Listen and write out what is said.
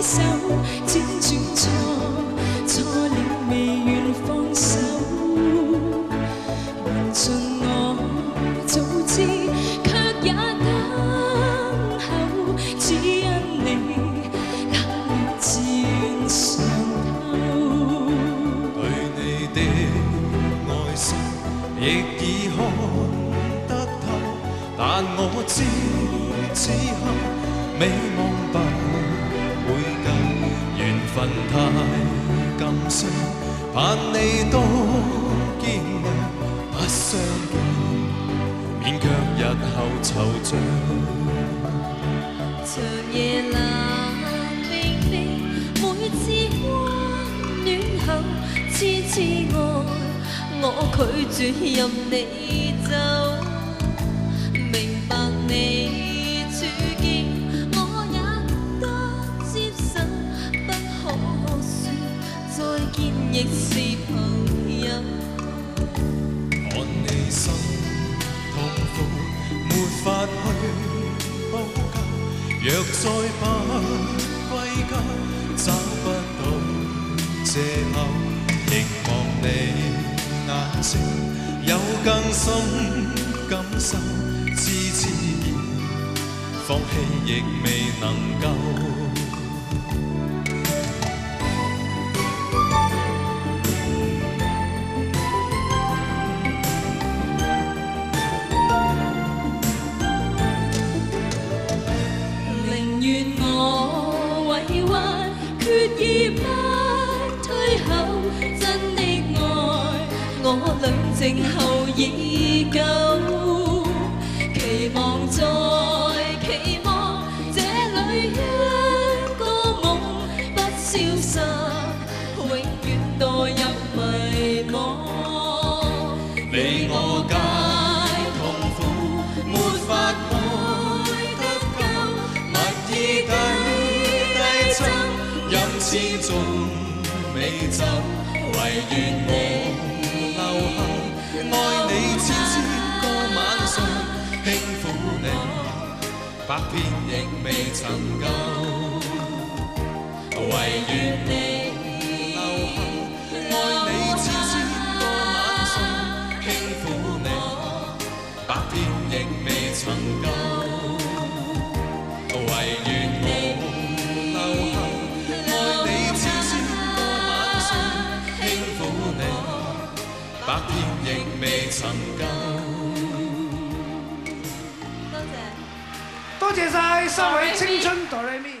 手，輾轉錯了未願放手。緣盡我早知，卻也等候，只因你冷了自願嘗透。 對你的愛心亦已看得透，但我知此刻美夢不會夠，緣分太感傷，盼你多堅毅，不相見，免卻日後惆悵。 像夜闌明媚，每次溫暖後，次次愛我拒絕任你走。明白你處境，我也得接受，不可說再見亦是朋友。 看你心痛苦，沒法去補救。若再不歸家，找不到藉口，凝望你眼睛，有更深感受。自自然，放棄亦未能夠。 寧願我委屈，決意不退後。真的愛，我倆靜候已久。期望再期望，這裏一個夢不消失，永遠墮入迷惘。 你我皆痛苦，沒法愛得夠，蜜意低斟，飲始終未走，唯願我留後，愛你千千個晚上。輕撫你，百遍亦未曾夠，唯願你留後，愛你千千個晚上，輕撫你，百遍亦未曾夠，唯願我留後，愛你千千個晚上，輕撫你，百遍亦未曾夠。 多謝晒三位青春哆來咪。